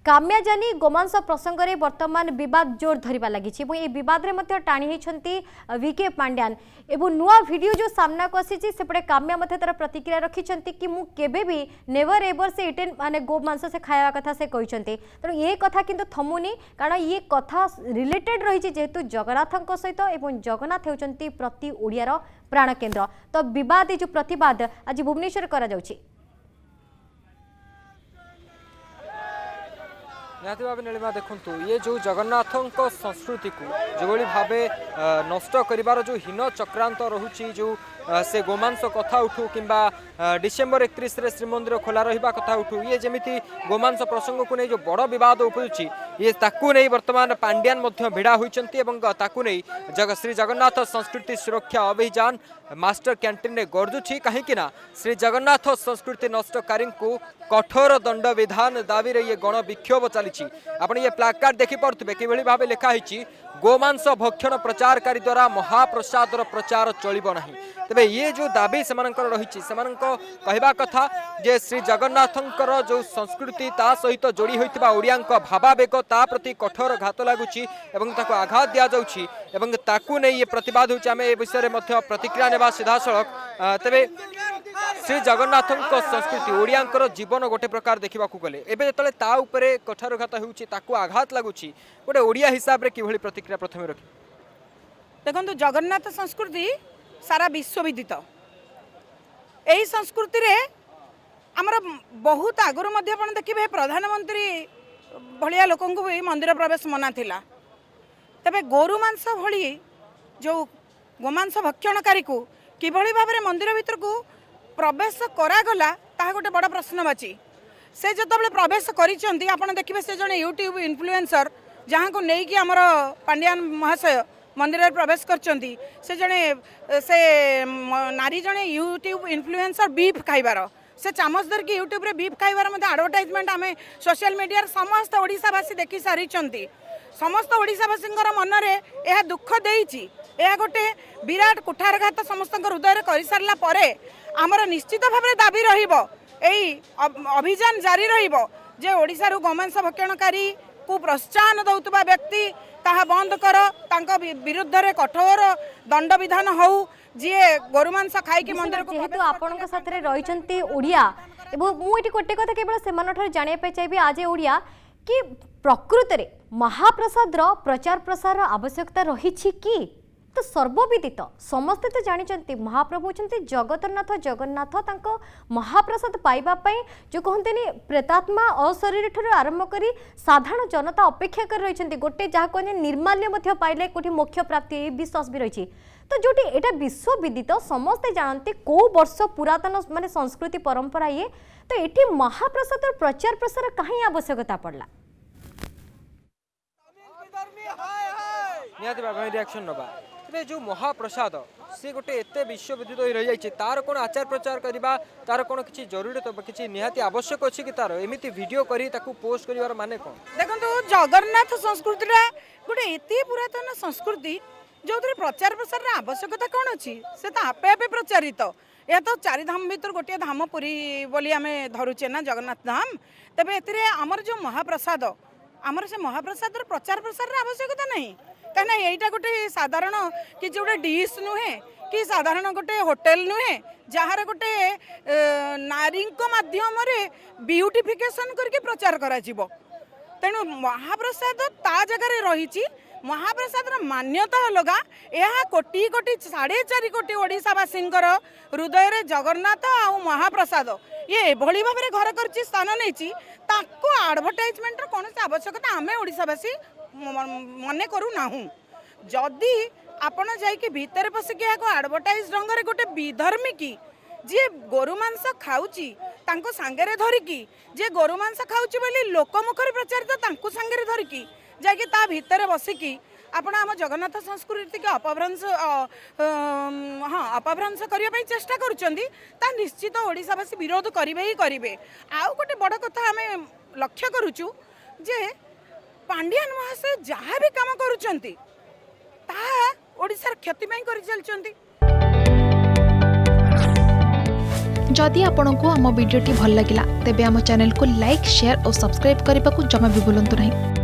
काम्याजानी गोमांस प्रसंग में वर्तमान बद जोर धरवा लगी बद में टाणी होती वीके पांड्यान एवं नुआ वीडियो जो सामना को आसी सेपटे काम्या तार प्रतिक्रिया रखिंट कि मुझे भी नेवर एवर से इटेन माने गोमांस से खाया कथा से कहते तेणु ये कथा किंतु थमुनी कारण ये कथा रिलेटेड रही जेहेतु जगन्नाथ सहित एवं जगन्नाथ होती प्रति ओडियार प्राण केन्द्र तो बद जो प्रतिवाद आज भुवनेश्वर करा जाउछि। निहती भाव नीलिमा देखु ये जो जगन्नाथ संस्कृति को जो भाव नष्ट कर जो हीन चक्रांत रोचे जो से गोमांस कथा उठू किंबा डिसेम्बर 31 रे श्रीमंदिर खोला रहा कथा उठू ये जमी गोमांस प्रसंग को नहीं जो बड़ बद उपजुची ये ताकू नहीं वर्तमान पांड्यान भिड़ा होती श्री जगन्नाथ संस्कृति सुरक्षा अभियान मास्टर कैंटीन में गर्जुची कहीं श्री जगन्नाथ संस्कृति नष्टकारी को कठोर दंड विधान दाबी ये गण विक्षोभ चली आप ये प्लाकार्ड देखी पारे कि भाव लिखाई गोमांस भक्षण प्रचारकारी द्वारा महाप्रसादर प्रचार चलिब नहीं तेबे ये जो दाबी से रही कहवा कथा जे श्री जगन्नाथंकर जो संस्कृति ता सहित जोड़ी होता ओडिया भावावेग ता प्रति कठोर घात लगुच आघात दि जाऊँगी ताकू नहीं ये प्रतिवाद होची आम ए विषय में प्रतिक्रिया नेबा सीधा सड़क तेबे श्री जगन्नाथ संस्कृति ओडियांकर जीवन गोटे प्रकार देखा गले एवं जो ता उपरे कठारघात हो आघात लगुच गोटे ओडिया हिसाब से किभली प्रतिक्रिया प्रथम रखी देखो जगन्नाथ संस्कृति सारा विश्वविदित यही संस्कृति रे आमर बहुत आगुरी देखिए प्रधानमंत्री भलिया लोक भी मंदिर प्रवेश मना थिला तेबे गोरु मांस भली जो गोमांस भक्षणकारी को किभली भाव में मंदिर भीतर को प्रवेश करागला ता गोटे बड़ प्रश्नवाची से जो प्रवेश करिसेंती आपण देखिए से जने यूट्यूब इन्फ्लुएंसर जहाँ को लेकिन आमर पांड्यान महाशय मंदिर में प्रवेश करचंती से जने से नारी जने यूट्यूब इन्फ्लुएंसर बीफ खाइबार से चामच धरिकी यूट्यूब रे बीफ खाइबार मते एडवर्टाइजमेंट आम सोशल मीडिया समस्त ओडिशावासी देखि सारी समस्त ओडिशावासी मन में यह दुख देइछि यह गोटे विराट कुठारघात समस्त हृदय कर सारा पर आमर निश्चित भाव दाबी रहिबो एई अभियान जारी रहिबो जे ओडिशारू गोमांस भक्षणकारी को प्रोत्साहन दौतुबा व्यक्ति ताहा बंद कर तांका विरुद्ध रे कठोर दंड विधान हो जी गोरुमांस खाई मंदिर को जेहेतु आपनक साथरे रहिचंती ओडिया एवं मु एटी कोटे कथा केवल सेमानठार जानिया पे चाहिए आज ओडिया कि प्रकृत रे महाप्रसाद रो प्रचार प्रसार आवश्यकता रहिछि कि तो सर्वविदित समस्ते तो जानते महाप्रभु होती जगतरनाथ जगन्नाथ तांको महाप्रसाद पाइबा जो कहते प्रेतात्मा अशरीर ठूँ आरंभ कर साधारण जनता अपेक्षा कर रही गोटे जहाँ कहते निर्माल्य पाइले कोठी मोक्ष प्राप्ति विश्वास भी रही तो जो एटा विश्वविदित समस्ते जानते कौ वर्ष पुरातन माने संस्कृति परंपरा ये तो ये महाप्रसाद प्रचार प्रसार कहीं आवश्यकता पड़ला रिएक्शन नबा जो महाप्रसाद सी गोटे एत विश्वविदित हो रही जाइए तार कौन आचार प्रचार करवा तार कौन किसी जरूरी तो किसी निहाती आवश्यक अच्छी कि तार एमती वीडियो करी ताकू पोस्ट कर माने कौन देखो जगन्नाथ संस्कृति गोटे एत पुरातन संस्कृति जो प्रचार प्रसार आवश्यकता कौन अच्छी से तो आपे आपे प्रचारित यह तो चारि धाम भीतर गोटे धाम पुरी बोली आम धरुचे ना जगन्नाथ धाम तेरे ए आमर जो महाप्रसाद आमर से महाप्रसाद प्रचार प्रसार आवश्यकता नहीं कहीं यहीटा गोटे साधारण कि गोटे डिश नुहे कि साधारण गोटे होटेल नुहे जार गोटे नारी माध्यम ब्यूटिफिकेशन करके प्रचार करा तेणु महाप्रसाद ता जगह रही महाप्रसाद मान्यता अलगा यह कोटी कोटी 4.5 कोटी ओडिशावासी हृदय रे जगन्नाथ आउ महाप्रसाद ये भली भाव में घर कर स्थान नहीं आडभटाइजमेंट कौन आवश्यकता आम ओडिशावासी मने करू नाहू जदि आपण जाइए भितर पशिकी आडभटाइज ढंग से गोटे विधर्मी की जी गोरुमांस खाऊची तांको सांगरे धरिकी जे गोरुमांस खाऊची बोली लोकमुखर प्रचारित तांको सांगरे धरिकी जाकि ता भितर बसिकी आपण आम जगन्नाथ संस्कृति के अपभ्रंश हाँ अपभ्रंश करने चेष्टा करुँचा निश्चित ओडिशावासी विरोध करेंगे ही करेंगे आउ गोटे बड़ कथा आम लक्ष्य करुचु जे पांड्यान महाशय जहाँ भी काम करुँच ओडिशार क्षति कर चलती जदि आपंक आम भिडी भल लगा तेब आम चैनल को लाइक शेयर और सब्सक्राइब करने को जमा भी भूलु नहीं।